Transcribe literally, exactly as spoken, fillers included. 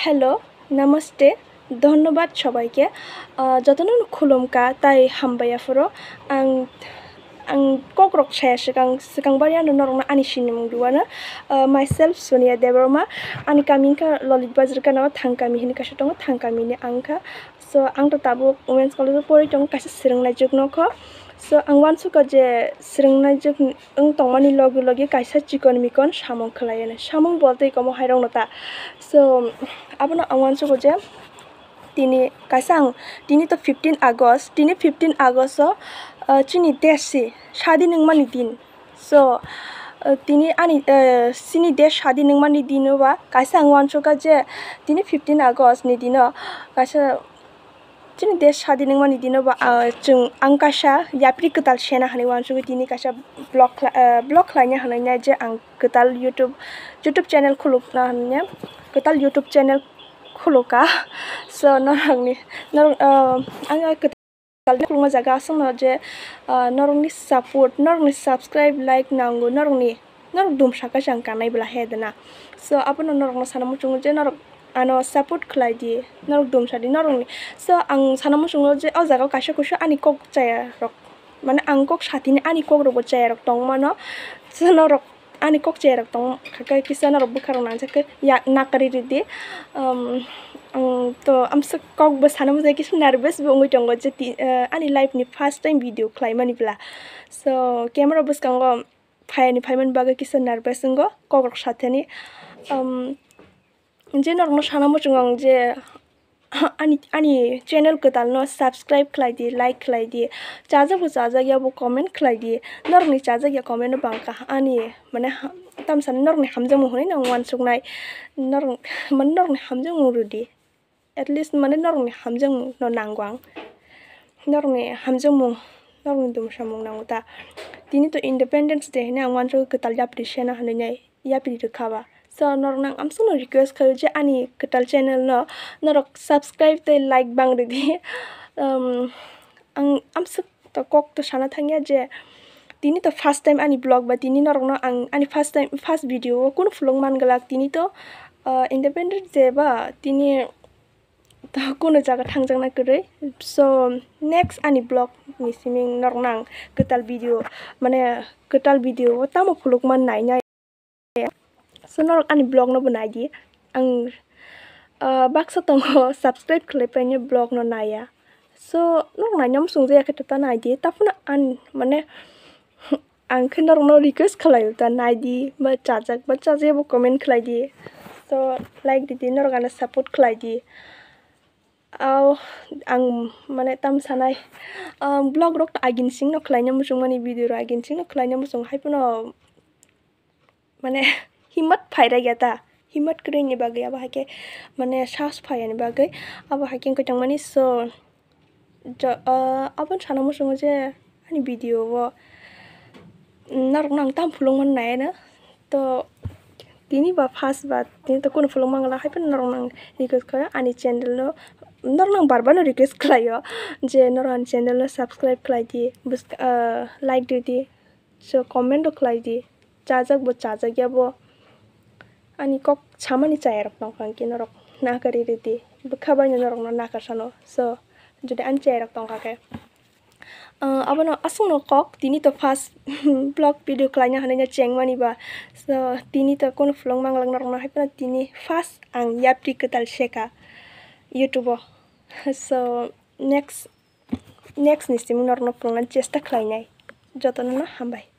হ্যালো, নমস্তে, ধন্যবাদ সবাইকে। যতন খুলুমকা তাই হামবায়াফোরো आं आं कक्रक साया सिगां सिगांबारियानो नरंना आनि सिनिमुंदुआनो myself Sonia Deborma ani kaminka lolit bazrkano thangkami hini kasha tongo thangkamini angka so ang to tabu women's college pori tongo kasha sirngnai juknoko so ang wansuka je sirngnai juk ang tongmani logi logi kaisa chikon mikon samong khalayane samong bolte komo hairong nota so abono ang wansuka je tini kaisang tini to fifteen August tini fifteen August o chini desi shadi ningmani din so tini ani sini des shadi ningmani dino ba kaisang wansuka je tini fifteen August ni dino kaisa chini des shadi ningmani dino ba chung ang kaisa yapri kwtal sena hani wansuka tini kaisa blog blog laina hananya je ang kwtal youtube youtube channel khulukna hananya kwtal youtube channel khuluka so norangni norong anga kwtal khulunga jaga asungno je norongni support norongni subscribe like nango norongni norong dumsaka jang kanai bla hedna so abono norongno sanamu chungo je norong ano support khlai di norong dumsadi norongni so ang sanamu chungo je o jaga kaisa kusa ani kok chaya rok mane ang kok sathini ani kok robo chaya rok tongmano so norok ani kok chaya rok tong kakai kisa norok bukharong nangjak ya nakari ridi um to amsa kok bo sanamu je kisu nervous bo ngoi tongo je ani live ni first time video khlaimani bla so camera buskango phayani phaiman baga kisu nervous ngo kok rok satheni um je norno sanamu chungang je ani ani channel kwtal no subscribe khlai di like khlai di chaja bo chaja ya bo comment khlai di norni chaja ya comment no bangka ani mane tamsan norni hamjang mo honi nang wan suknai norn man norni hamjang mo rudi at least mane norni hamjang mo no nangwang norni hamjang mo norni dum samung nanguta tini to Independence Day ne ang wan suk kwtal yapri sena hanai yapri khaba so nornang amsung request khayo je ani kwtal channel no norok subscribe te like bang ridi um ang amsuk to kok to sana thangya je tini to first time ani blog ba tini norok no ang ani first time first video kun fulong man galak tini to Independence Day ba tini to kuno jaga thangjang na kore so next ani blog ni siming nornang kwtal video mane kwtal video tamo fulok man nai nai so norok ani blog no banai di ang baksa tongo subscribe khlai paine blog no naya so norok nai nyam sungje yakata ta nai di tapuna an mane ang khe norok no request khlai ta nai di ba chajak ba chaje bo comment khlai di so like di norok ana support khlai di aw ang mane tam sanai blog rok agin sing no khlai nyam sung mani video ro agin sing no khlai nyam sung haipuno mane himmat phaira gata himmat kreni bagai aba hake mane sas phayani bagai aba hake kotang mani so abon sanamu sungo je ani video wo narok nang tam phulong man nai na to tini ba first ba tini to kono phulong mangla haipen narok nang request khayo ani channel no norok nang barbar no request khlayo je norok ani channel no subscribe khlai di like di so comment do khlai di chajak bo chajak ya bo ani kok chamani chayar tongkang ki norok nakari ridi bukhabai norok no nakarsano so jodi an chayar tongka ke abono asungno kok tini to first blog video klaina hananya chengmani ba so tini to kono flong manglang norok no haipna tini first ang yapri kwtal sekha youtube so next next ni siming norok no flongan chesta khlainai jotona na hambai।